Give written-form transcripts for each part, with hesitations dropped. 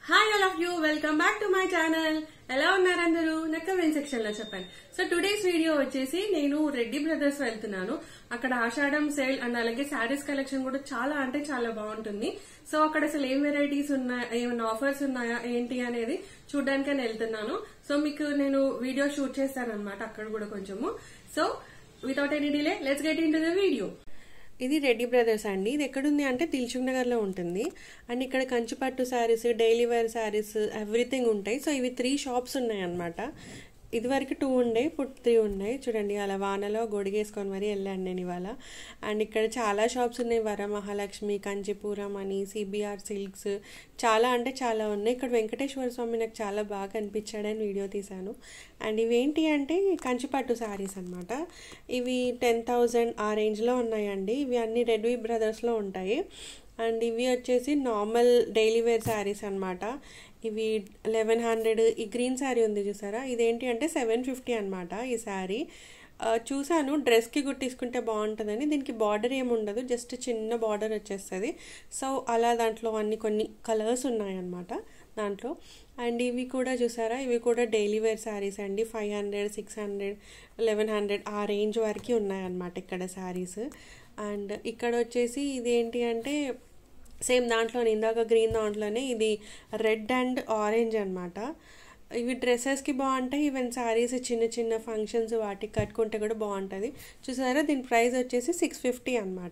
Hi all of you, welcome back to my channel. ఎలా ఉన్నారు అందరూ? నాకు కమెంట్ సెక్షన్ లో చెప్పండి. సో టుడేస్ వీడియో వచ్చేసి నేను రెడ్డి బ్రదర్స్ వెళ్తున్నాను. అక్కడ ఆషాఢం సేల్ అండ్ అలాగే శారీస్ కలెక్షన్ కూడా చాలా అంటే చాలా బాగుంటుంది. సో అక్కడ అసలు ఏం వెరైటీస్ ఉన్నాయా, ఏమైనా ఆఫర్స్ ఉన్నాయా ఏంటి అనేది చూడడానికని వెళ్తున్నాను. సో మీకు నేను వీడియో షూట్ చేస్తాను అనమాట అక్కడ కూడా కొంచెము. So without any delay let's get into the video. ఇది రెడ్డి బ్రదర్స్ అండి. ఇది ఎక్కడుంది అంటే దిల్సుఖ్ నగర్ లో ఉంటుంది. అండ్ ఇక్కడ కంచిపట్టు saris, daily wear saris everything ఉంటాయి. సో ఇవి 3 షాప్స్ ఉన్నాయి అనమాట. ఇది వరకు 2 ఉండే, ఇప్పుడు 3 ఉన్నాయి. చూడండి అలా వానలో గొడిగేసుకొని మరి వెళ్ళాను నేను ఇవాళ. అండ్ ఇక్కడ చాలా షాప్స్ ఉన్నాయి. వరమహాలక్ష్మి, కంచిపురం అని, సిబిఆర్ సిల్క్స్, చాలా అంటే చాలా ఉన్నాయి. ఇక్కడ వెంకటేశ్వర స్వామి నాకు చాలా బాగా అనిపించాడని వీడియో తీశాను. అండ్ ఇవేంటి అంటే కంచిపట్టు శారీస్ అనమాట. ఇవి 10,000 ఆ రేంజ్లో ఉన్నాయండి. ఇవి అన్ని రెడ్డి బ్రదర్స్లో ఉంటాయి. అండ్ ఇవి వచ్చేసి నార్మల్ డైలీ వేర్ శారీస్ అనమాట. ఇవి 1100. ఈ గ్రీన్ శారీ ఉంది చూసారా, ఇదేంటి అంటే 750 అనమాట ఈ శారీ. చూసాను డ్రెస్కి కుట్టించుకుంటే బాగుంటుందని. దీనికి బార్డర్ ఏమి ఉండదు, జస్ట్ చిన్న బార్డర్ వచ్చేస్తుంది. సో అలా దాంట్లో కొన్ని కలర్స్ ఉన్నాయన్నమాట దాంట్లో. అండ్ ఇవి కూడా చూసారా, ఇవి కూడా డైలీ వేర్ శారీస్ అండి. 500, 600, 1100 ఆ రేంజ్ వరకు ఉన్నాయన్నమాట ఇక్కడ శారీస్. అండ్ ఇక్కడ వచ్చేసి ఇదేంటి అంటే సేమ్ దాంట్లోనే ఇందాక గ్రీన్ దాంట్లోనే ఇది రెడ్ అండ్ ఆరెంజ్ అనమాట. ఇవి డ్రెస్సెస్కి బాగుంటాయి. ఈవెన్ శారీస్ చిన్న చిన్న ఫంక్షన్స్ వాటికి కట్టుకుంటే కూడా బాగుంటుంది. చూసారా దీని ప్రైస్ వచ్చేసి 650 అనమాట.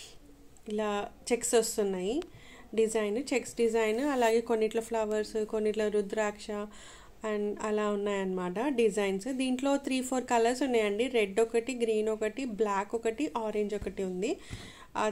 ఇలా చెక్స్ వస్తున్నాయి, చెక్స్ డిజైన్, అలాగే కొన్నిట్లో ఫ్లవర్స్, కొన్నిట్లో రుద్రాక్ష అండ్ అలా ఉన్నాయన్నమాట డిజైన్స్. దీంట్లో 3-4 కలర్స్ ఉన్నాయండి. రెడ్ ఒకటి, గ్రీన్ ఒకటి, బ్లాక్ ఒకటి, ఆరెంజ్ ఒకటి ఉంది. ఆ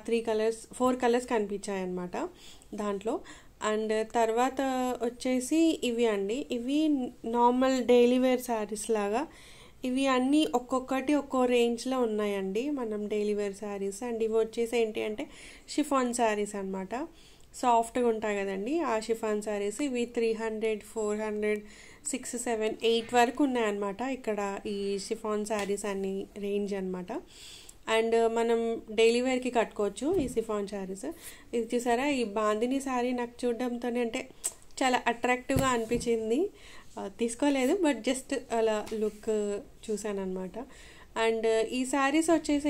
4 కలర్స్ కనిపించాయి అన్నమాట దాంట్లో. అండ్ తర్వాత వచ్చేసి ఇవి అండి, ఇవి నార్మల్ డైలీ వేర్ శారీస్ లాగా. ఇవి అన్నీ ఒక్కొక్కటి ఒక్కో రేంజ్లో ఉన్నాయండి మనం డైలీ వేర్ శారీస్. అండ్ ఇవి వచ్చేసి ఏంటి అంటే షిఫాన్ శారీస్ అనమాట. సాఫ్ట్గా ఉంటాయి కదండి ఆ షిఫాన్ శారీస్. ఇవి 300, 400, 6, 7, 8 వరకు ఉన్నాయన్నమాట ఇక్కడ ఈ షిఫాన్ శారీస్ అన్ని రేంజ్ అనమాట. అండ్ మనం డైలీ వేర్కి కట్టుకోవచ్చు ఈ షిఫాన్ శారీస్. ఇది చూసారా, ఈ బాందిని శారీ నాకు చూడడంతోనే అంటే చాలా అట్రాక్టివ్గా అనిపించింది. తీసుకోలేదు, బట్ జస్ట్ అలా లుక్ చూసాను అనమాట. అండ్ ఈ శారీస్ వచ్చేసి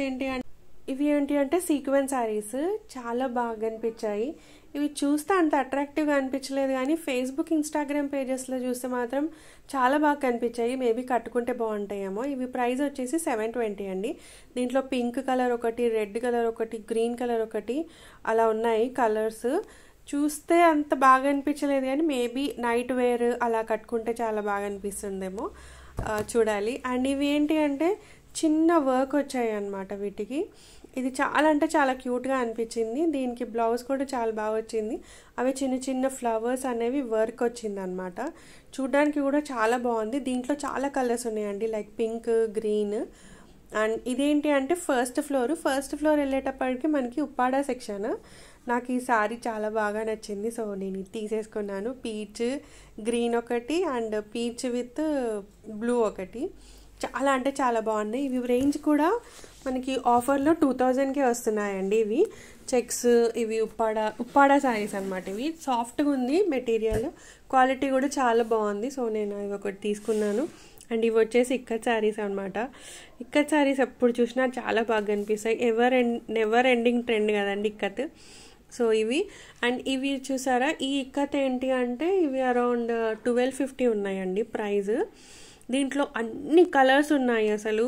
ఇవి ఏంటి అంటే సీక్వెన్స్ శారీస్ చాలా బాగా అనిపించాయి. ఇవి చూస్తే అంత అట్రాక్టివ్గా అనిపించలేదు, కానీ ఫేస్బుక్, ఇన్స్టాగ్రామ్ పేజెస్లో చూస్తే మాత్రం చాలా బాగా కనిపించాయి. మేబీ కట్టుకుంటే బాగుంటాయేమో. ఇవి ప్రైస్ వచ్చేసి 720 అండి. దీంట్లో పింక్ కలర్ ఒకటి, రెడ్ కలర్ ఒకటి, గ్రీన్ కలర్ ఒకటి అలా ఉన్నాయి కలర్స్. చూస్తే అంత బాగా అనిపించలేదు, కానీ మేబీ నైట్ వేర్ అలా కట్టుకుంటే చాలా బాగా అనిపిస్తుందేమో, చూడాలి. అండ్ ఇవి ఏంటి అంటే చిన్న వర్క్ వచ్చాయి అన్నమాట వీటికి. ఇది చాలా అంటే చాలా క్యూట్గా అనిపించింది. దీనికి బ్లౌజ్ కూడా చాలా బాగా వచ్చింది. అవి చిన్న చిన్న ఫ్లవర్స్ అనేవి వర్క్ వచ్చింది అనమాట. చూడడానికి కూడా చాలా బాగుంది. దీంట్లో చాలా కలర్స్ ఉన్నాయండి, లైక్ పింక్, గ్రీన్. అండ్ ఇదేంటి అంటే ఫస్ట్ ఫ్లోర్ వెళ్ళేటప్పటికి మనకి ఉప్పాడ సెక్షన్. నాకు ఈ శారీ చాలా బాగా నచ్చింది, సో నేను ఇది తీసేసుకున్నాను. పీచ్ గ్రీన్ ఒకటి అండ్ పీచ్ విత్ బ్లూ ఒకటి. చాలా అంటే చాలా బాగున్నాయి. ఇవి రేంజ్ కూడా మనకి ఆఫర్లో 2000కే వస్తున్నాయండి. ఇవి చెక్స్, ఇవి ఉప్పాడ శారీస్ అనమాట. ఇవి సాఫ్ట్గా ఉంది మెటీరియల్, క్వాలిటీ కూడా చాలా బాగుంది. సో నేను ఇవి ఒకటి తీసుకున్నాను. అండ్ ఇవి వచ్చేసి ఇక్కత్ శారీస్ అనమాట. ఇక్కత్ శారీస్ ఎప్పుడు చూసినా చాలా బాగా అనిపిస్తాయి. నెవర్ ఎండింగ్ ట్రెండ్ కదండి ఇక్కత్. సో ఇవి. అండ్ ఇవి చూసారా, ఈ ఇక్కత్ ఏంటి అంటే ఇవి అరౌండ్ 1250 ఉన్నాయండి ప్రైస్. దీంట్లో అన్ని కలర్స్ ఉన్నాయి, అసలు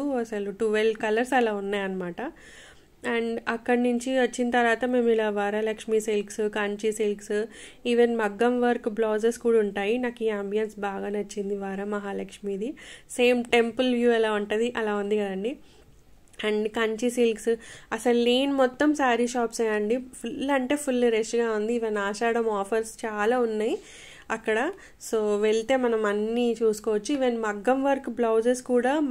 12 కలర్స్ అలా ఉన్నాయన్నమాట. అండ్ అక్కడి నుంచి వచ్చిన తర్వాత మేము ఇలా Varalakshmi silks, Kanchi silks, even మగ్గం వర్క్ బ్లౌజెస్ కూడా ఉంటాయి. నాకు ఈ అంబియన్స్ బాగా నచ్చింది వరమహాలక్ష్మిది. సేమ్ టెంపుల్ వ్యూ ఎలా ఉంటుంది అలా ఉంది కదండి. అండ్ కంచి సిల్క్స్, అసలు లేన్ మొత్తం శారీ షాప్సే అండి. ఫుల్ అంటే ఫుల్ రష్గా ఉంది. ఈవెన్ ఆషాఢం ఆఫర్స్ చాలా ఉన్నాయి అక్కడ. సో వెళ్తే మనం అన్నీ చూసుకోవచ్చు. ఈవెన్ మగ్గం వర్క్ బ్లౌజెస్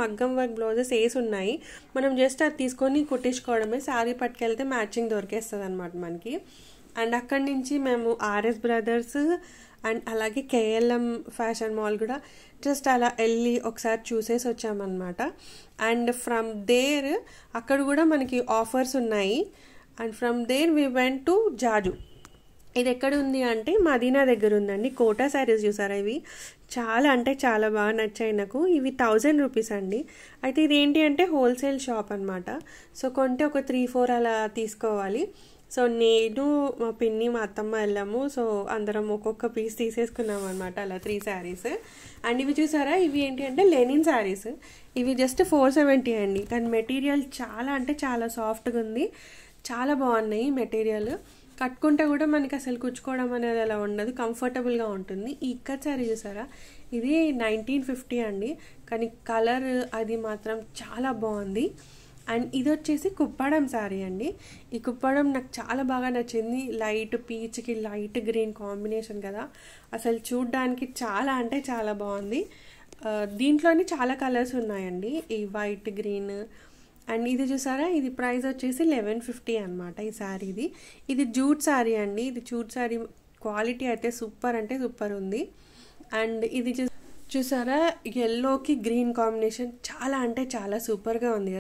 వేసి ఉన్నాయి. మనం జస్ట్ అది తీసుకొని కుట్టించుకోవడమే. శారీ పట్టుకెళ్తే మ్యాచింగ్ దొరికేస్తుంది అనమాట మనకి. అండ్ అక్కడి నుంచి మేము ఆర్ఎస్ బ్రదర్స్ అండ్ అలాగే కేఎల్ఎం ఫ్యాషన్ మాల్ కూడా జస్ట్ అలా వెళ్ళి ఒకసారి చూసేసి వచ్చామన్నమాట. అండ్ ఫ్రమ్ దేర్ అక్కడ కూడా మనకి ఆఫర్స్ ఉన్నాయి. And from there we went to Jaju. ఇది ఎక్కడ ఉంది అంటే మదీనా దగ్గర ఉందండి. కోటా శారీస్ చూసారా, ఇవి చాలా అంటే చాలా బాగా నచ్చాయి నాకు. ఇవి 1000 రూపీస్ అండి. అయితే ఇది ఏంటి అంటే హోల్సేల్ షాప్ అనమాట. సో కొంటే ఒక 3-4 అలా తీసుకోవాలి. సో నేను మా పిన్ని మా అత్తమ్మ వెళ్ళాము. సో అందరం ఒక్కొక్క పీస్ తీసేసుకున్నాం అనమాట, అలా 3 శారీస్. అండ్ ఇవి చూసారా, ఇవి ఏంటి అంటే లెనిన్ శారీస్. ఇవి జస్ట్ 470 అండి. కానీ మెటీరియల్ చాలా అంటే చాలా సాఫ్ట్గా ఉంది, చాలా బాగున్నాయి మెటీరియల్. కట్టుకుంటే కూడా మనకి అసలు కుచ్చుకోవడం అనేది అలా ఉండదు, కంఫర్టబుల్గా ఉంటుంది. ఈ ఇక్కత్ శారీ చూసారా, ఇది 1950 అండి. కానీ కలర్ అది మాత్రం చాలా బాగుంది. అండ్ ఇది వచ్చేసి కుప్పడం శారీ అండి. ఈ కుప్పడం నాకు చాలా బాగా నచ్చింది. లైట్ పీచ్కి లైట్ గ్రీన్ కాంబినేషన్ కదా, అసలు చూడ్డానికి చాలా అంటే చాలా బాగుంది. దీంట్లోని చాలా కలర్స్ ఉన్నాయండి, ఈ వైట్ గ్రీన్. అండ్ ఇది చూసారా, ఇది ప్రైస్ వచ్చేసి 1150 అనమాట ఈ శారీది. ఇది జూట్ శారీ అండి. ఇది జూట్ శారీ క్వాలిటీ అయితే సూపర్ అంటే సూపర్ ఉంది. అండ్ ఇది చూసారా, ఎల్లోకి గ్రీన్ కాంబినేషన్ చాలా అంటే చాలా సూపర్గా ఉంది.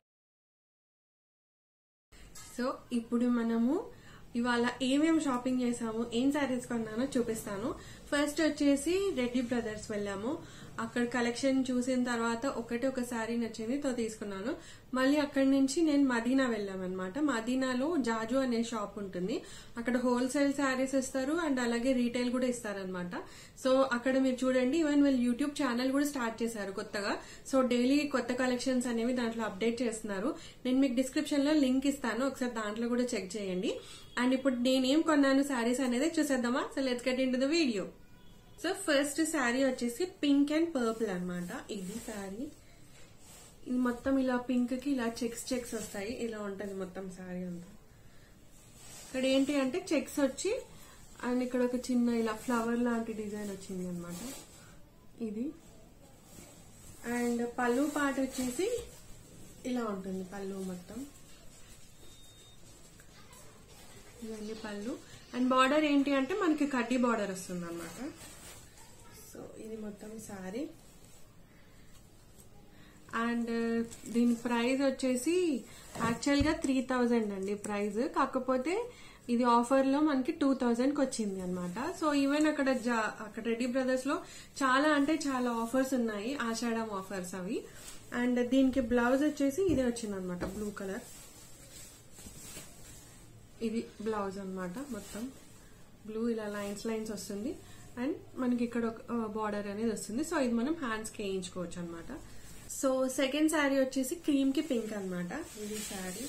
సో ఇప్పుడు మనము ఇవాళ ఏమేమి షాపింగ్ చేసాము, ఏం శారీస్ కొన్నానో చూపిస్తాను. ఫస్ట్ వచ్చేసి రెడ్డి బ్రదర్స్ వెళ్ళాము. అక్కడ కలెక్షన్ చూసిన తర్వాత ఒక శారీ నచ్చింది, తో తీసుకున్నాను. మళ్ళీ అక్కడి నుంచి నేను మదీనా వెళ్ళామన్నమాట. మదీనాలో జాజు అనే షాప్ ఉంటుంది. అక్కడ హోల్సేల్ శారీస్ ఇస్తారు అండ్ అలాగే రీటైల్ కూడా ఇస్తారనమాట. సో అక్కడ మీరు చూడండి, ఈవెన్ వీళ్ళు యూట్యూబ్ ఛానల్ కూడా స్టార్ట్ చేశారు కొత్తగా. సో డైలీ కొత్త కలెక్షన్స్ అనేవి దాంట్లో అప్డేట్ చేస్తున్నారు. నేను మీకు డిస్క్రిప్షన్ లో లింక్ ఇస్తాను, ఒకసారి దాంట్లో కూడా చెక్ చేయండి. అండ్ ఇప్పుడు నేనేం కొన్నాను శారీస్ అనేది చూసేద్దామా. So let's get into the video. So first sari వచ్చేసి పింక్ అండ్ పర్పుల్ అనమాట. ఇది శారీ, ఇది మొత్తం ఇలా పింక్ కి ఇలా చెక్స్ వస్తాయి, ఇలా ఉంటది మొత్తం శారీ అంతా. ఇక్కడ ఏంటి అంటే చెక్స్ వచ్చి అండ్ ఇక్కడ ఒక చిన్న ఇలా ఫ్లవర్ లాంటి డిజైన్ వచ్చింది అనమాట ఇది. అండ్ పళ్ళు పాట వచ్చేసి ఇలా ఉంటుంది, పళ్ళు మొత్తం ఇవన్నీ పళ్ళు. అండ్ బార్డర్ ఏంటి అంటే మనకి కడ్డీ బార్డర్ వస్తుంది అనమాట. సో ఇది మొత్తం శారీ. అండ్ దీని ప్రైస్ వచ్చేసి యాక్చువల్ గా 3000 అండి ప్రైస్. కాకపోతే ఇది ఆఫర్ లో మనకి 2000 కి వచ్చింది అనమాట. సో ఈవెన్ అక్కడ రెడ్డి బ్రదర్స్ లో చాలా అంటే చాలా ఆఫర్స్ ఉన్నాయి, ఆషాఢం ఆఫర్స్ అవి. అండ్ దీనికి బ్లౌజ్ వచ్చేసి ఇదే వచ్చింది అనమాట, బ్లూ కలర్. ఇది బ్లౌజ్ అనమాట, మొత్తం బ్లూ ఇలా లైన్స్ వస్తుంది. అండ్ మనకి ఇక్కడ ఒక బార్డర్ అనేది వస్తుంది. సో ఇది మనం హ్యాండ్స్ కి వేయించుకోవచ్చు అనమాట. సో సెకండ్ శారీ వచ్చేసి క్రీమ్ కి పింక్ అనమాట. ఇది శారీ,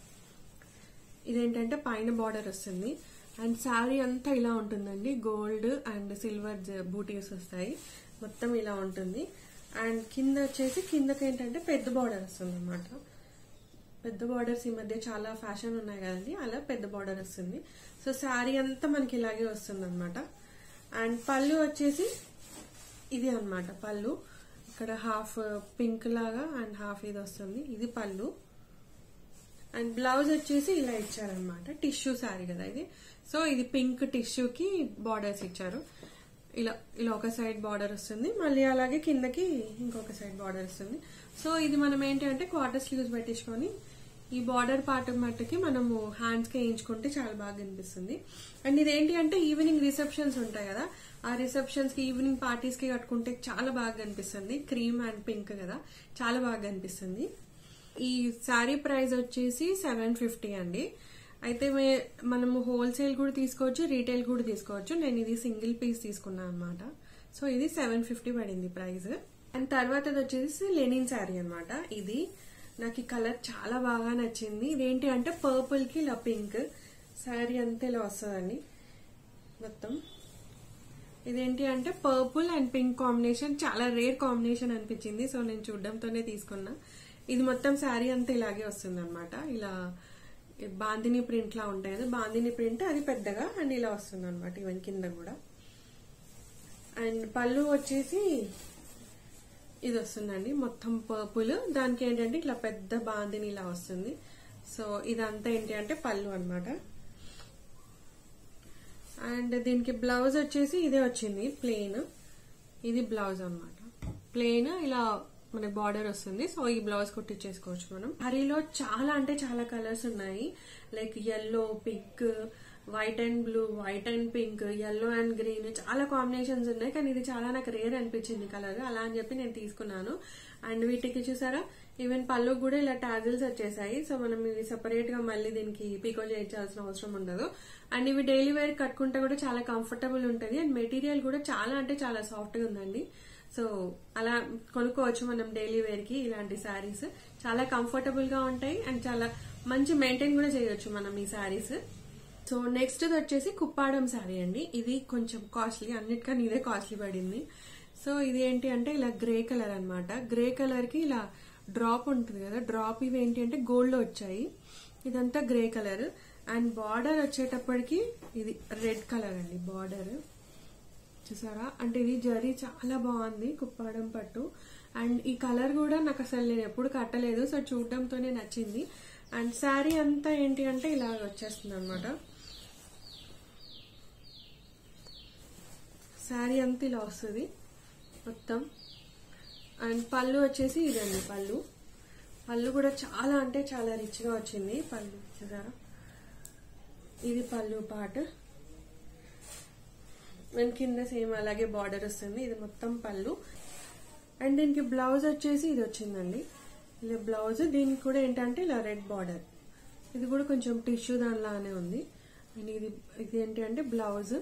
ఇదేంటంటే పైన బార్డర్ వస్తుంది అండ్ శారీ అంతా ఇలా ఉంటుందండి. గోల్డ్ అండ్ సిల్వర్ బూటీస్ వస్తాయి, మొత్తం ఇలా ఉంటుంది. అండ్ కింద వచ్చేసి కిందకి ఏంటంటే పెద్ద బార్డర్ వస్తుంది అనమాట. పెద్ద బార్డర్స్ ఈ మధ్య చాలా ఫ్యాషన్ ఉన్నాయి కదండి, అలా పెద్ద బార్డర్ వస్తుంది. సో శారీ అంతా మనకి ఇలాగే వస్తుంది అనమాట. అండ్ పళ్ళు వచ్చేసి ఇది అనమాట పళ్ళు. ఇక్కడ హాఫ్ పింక్ లాగా అండ్ హాఫ్ ఇది వస్తుంది, ఇది పళ్ళు. అండ్ బ్లౌజ్ వచ్చేసి ఇలా ఇచ్చారనమాట, టిష్యూ శారీ కదా ఇది. సో ఇది పింక్ టిష్యూకి బార్డర్స్ ఇచ్చారు. ఇలా ఒక సైడ్ బార్డర్ వస్తుంది, మళ్ళీ అలాగే కిందకి ఇంకొక సైడ్ బార్డర్ వస్తుంది. సో ఇది మనం ఏంటి అంటే క్వార్టర్ స్లీవ్స్ పెట్టించుకొని ఈ బార్డర్ పార్ట్ మట్టుకి మనము హ్యాండ్స్ కి వేయించుకుంటే చాలా బాగా అనిపిస్తుంది. అండ్ ఇదేంటి అంటే ఈవినింగ్ రిసెప్షన్స్ ఉంటాయి కదా, ఆ రిసెప్షన్స్ కి ఈవినింగ్ పార్టీస్ కి కట్టుకుంటే చాలా బాగా అనిపిస్తుంది. క్రీమ్ అండ్ పింక్ కదా, చాలా బాగా అనిపిస్తుంది. ఈ శారీ ప్రైస్ వచ్చేసి 750 అండి. అయితే మనము హోల్సేల్ కూడా తీసుకోవచ్చు, రీటైల్ కూడా తీసుకోవచ్చు. నేను ఇది సింగిల్ పీస్ తీసుకున్నాను అనమాట. సో ఇది 750 పడింది ప్రైస్. అండ్ తర్వాత వచ్చేసి లెనిన్ శారీ అనమాట. ఇది నాకు ఈ కలర్ చాలా బాగా నచ్చింది. ఇదేంటి అంటే పర్పుల్ కి ఇలా పింక్ శారీ అంతా ఇలా వస్తుందండి మొత్తం. ఇదేంటి అంటే పర్పుల్ అండ్ పింక్ కాంబినేషన్ చాలా రేర్ కాంబినేషన్ అనిపించింది. సో నేను చూడడంతోనే తీసుకున్నా. ఇది మొత్తం శారీ అంతా ఇలాగే వస్తుంది అనమాట. ఇలా బాందిని ప్రింట్ లా ఉంటాయి కదా, బాందిని ప్రింట్ అది పెద్దగా అండ్ ఇలా వస్తుంది అనమాట, ఈవెన్ కింద కూడా. అండ్ పళ్ళు వచ్చేసి ఇది వస్తుందండి మొత్తం పర్పుల్, దానికి ఏంటంటే ఇట్లా పెద్ద బాందిని ఇలా వస్తుంది. సో ఇదంతా ఏంటి అంటే పళ్ళు అనమాట. అండ్ దీనికి బ్లౌజ్ వచ్చేసి ఇదే వచ్చింది ప్లెయిన్. ఇది బ్లౌజ్ అనమాట, ప్లెయిన్ ఇలా మనకి బార్డర్ వస్తుంది. సో ఈ బ్లౌజ్ కుట్టించేసుకోవచ్చు మనం. హరీలో చాలా అంటే చాలా కలర్స్ ఉన్నాయి, like yellow, pink white and blue, white and pink, yellow and green, చాలా కాంబినేషన్స్ ఉన్నాయి. కానీ ఇది చాలా నాకు రేర్ అనిపించింది కలర్, అలా అని చెప్పి నేను తీసుకున్నాను. అండ్ వీటికి చూసారా ఈవెన్ పళ్ళు కూడా ఇలా టాజిల్స్ వచ్చేసాయి. సో మనం ఇవి సెపరేట్ గా మళ్ళీ దీనికి పీకో చేయించాల్సిన అవసరం ఉండదు. అండ్ ఇవి డైలీ వేర్ కట్టుకుంటే కూడా చాలా కంఫర్టబుల్ ఉంటుంది. అండ్ మెటీరియల్ కూడా చాలా అంటే చాలా సాఫ్ట్ గా ఉందండి. సో అలా కొనుక్కోవచ్చు మనం డైలీ వేర్ కి ఇలాంటి శారీస్. చాలా కంఫర్టబుల్ గా ఉంటాయి అండ్ చాలా మంచి మెయింటైన్ కూడా చేయొచ్చు మనం ఈ శారీస్. సో నెక్స్ట్ వచ్చేసి కుప్పాడం శారీ అండి. ఇది కొంచెం కాస్ట్లీ, అన్నిటికన్నా ఇదే కాస్ట్లీ పడింది. సో ఇది ఏంటి అంటే ఇలా గ్రే కలర్ అన్నమాట. గ్రే కలర్ కి ఇలా డ్రాప్ ఉంటుంది కదా, డ్రాప్ ఇవి ఏంటి అంటే గోల్డ్ లో వచ్చాయి. ఇదంతా గ్రే కలర్. అండ్ బార్డర్ వచ్చేటప్పటికి ఇది రెడ్ కలర్ అండి బార్డర్, చూసారా. అంటే ఇది జరీ చాలా బాగుంది, కుప్పాడం పట్టు. అండ్ ఈ కలర్ కూడా నాకు అసలు నేను ఎప్పుడు కట్టలేదు, సో చూడటంతోనే నచ్చింది. అండ్ శారీ అంతా ఏంటి అంటే ఇలా వచ్చేస్తుంది అనమాట. శారీ అంతా ఇలా వస్తుంది మొత్తం. అండ్ పళ్ళు వచ్చేసి ఇదండి పళ్ళు. పళ్ళు కూడా చాలా అంటే చాలా రిచ్ గా వచ్చింది పళ్ళు, చూసారా. ఇది పళ్ళు పార్ట్. అండ్ కింద సేమ్ అలాగే బార్డర్ వస్తుంది. ఇది మొత్తం పళ్ళు. అండ్ దీనికి బ్లౌజ్ వచ్చేసి ఇది వచ్చిందండి, ఇలా బ్లౌజ్. దీనికి కూడా ఏంటంటే ఇలా రెడ్ బార్డర్. ఇది కూడా కొంచెం టిష్యూ దానిలానే ఉంది. అండ్ ఇది ఏంటి అంటే బ్లౌజ్.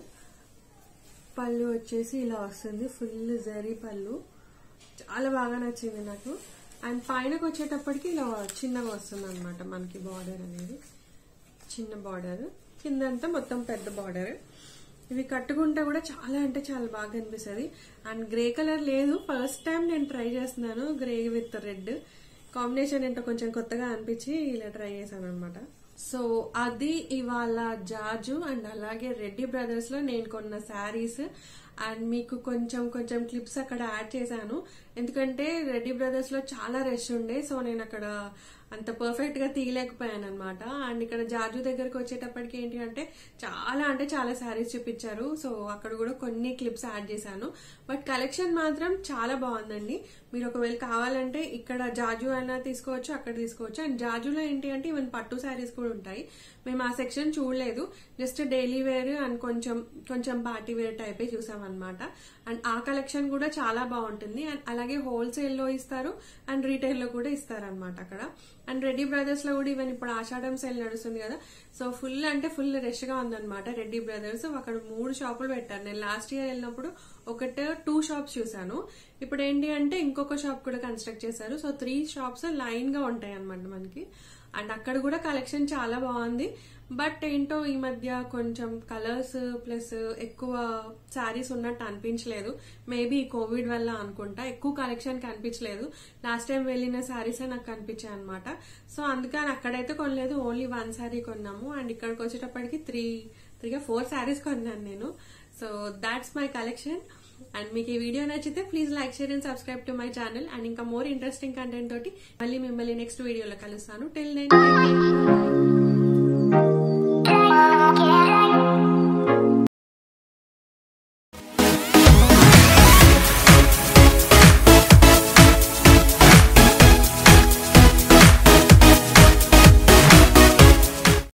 పళ్ళు వచ్చేసి ఇలా వస్తుంది, ఫుల్ జరీ పళ్ళు. చాలా బాగా నచ్చింది నాకు. అండ్ పైనకి వచ్చేటప్పటికి ఇలా చిన్నగా వస్తుంది అనమాట మనకి బార్డర్ అనేది, చిన్న బార్డర్. కిందంతా మొత్తం పెద్ద బార్డర్. ఇవి కట్టుకుంటే కూడా చాలా అంటే చాలా బాగా అనిపిస్తుంది. అండ్ గ్రే కలర్ లేదు, ఫస్ట్ టైం నేను ట్రై చేస్తున్నాను గ్రే విత్ రెడ్ కాంబినేషన్. ఏంటో కొంచెం కొత్తగా అనిపించి ఇలా ట్రై చేశాను అనమాట. సో అది ఇవాళ జాజు అండ్ అలాగే రెడ్డి బ్రదర్స్ లో నేను కొన్న శారీస్. అండ్ మీకు కొంచెం క్లిప్స్ అక్కడ యాడ్ చేశాను, ఎందుకంటే రెడ్డి బ్రదర్స్ లో చాలా రష్ ఉండే. సో నేను అక్కడ అంత పర్ఫెక్ట్ గా తీయలేకపోయాను అనమాట. అండ్ ఇక్కడ జాజు దగ్గరకు వచ్చేటప్పటికి ఏంటి అంటే చాలా శారీస్ చూపించారు. సో అక్కడ కూడా కొన్ని క్లిప్స్ యాడ్ చేశాను. బట్ కలెక్షన్ మాత్రం చాలా బాగుందండి. మీరు ఒకవేళ కావాలంటే ఇక్కడ జాజు అయినా తీసుకోవచ్చు, అక్కడ తీసుకోవచ్చు. అండ్ జాజులో ఏంటి అంటే ఈవెన్ పట్టు శారీస్ కూడా ఉంటాయి. మేము ఆ సెక్షన్ చూడలేదు, జస్ట్ డైలీ వేర్ అండ్ కొంచెం పార్టీ వేర్ టైపే చూసామన్నమాట. అండ్ ఆ కలెక్షన్ కూడా చాలా బాగుంటుంది. అండ్ అలాగే హోల్సేల్ లో ఇస్తారు అండ్ రీటైల్ లో కూడా ఇస్తారనమాట అక్కడ. అండ్ రెడ్డి బ్రదర్స్ లో కూడా ఈవెన్ ఇప్పుడు ఆషాఢం సేల్ నడుస్తుంది కదా, సో ఫుల్ అంటే ఫుల్ రష్ గా ఉందన్నమాట రెడ్డి బ్రదర్స్. అక్కడ 3 షాపులు పెట్టారు. నేను లాస్ట్ ఇయర్ వెళ్ళినప్పుడు 2 షాప్స్ చూసాను. ఇప్పుడు ఏంటి అంటే ఇంకొక షాప్ కూడా కన్స్ట్రక్ట్ చేశారు. సో 3 షాప్స్ లైన్ గా ఉంటాయి అనమాట మనకి. అండ్ అక్కడ కూడా కలెక్షన్ చాలా బాగుంది. బట్ ఏంటో ఈ మధ్య కొంచెం కలర్స్ ప్లస్ ఎక్కువ శారీస్ ఉన్నట్టు అనిపించలేదు. మేబీ కోవిడ్ వల్ల అనుకుంటా ఎక్కువ కలెక్షన్ కనిపించలేదు. లాస్ట్ టైం వెళ్ళిన శారీసే నాకు కనిపించాయి అనమాట. సో అందుకని అక్కడైతే కొనలేదు, ఓన్లీ 1 శారీ కొన్నాము. అండ్ ఇక్కడికి వచ్చేటప్పటికి 4 శారీస్ కొన్నాను నేను. So that's my collection. And మీకు ఈ వీడియో నచ్చితే please like, share and subscribe to my channel. And ఇంకా మోర్ ఇంట్రెస్టింగ్ కంటెంట్ తోటి మళ్ళీ మిమ్మల్ని నెక్స్ట్ వీడియోలో కలుస్తాను. Till then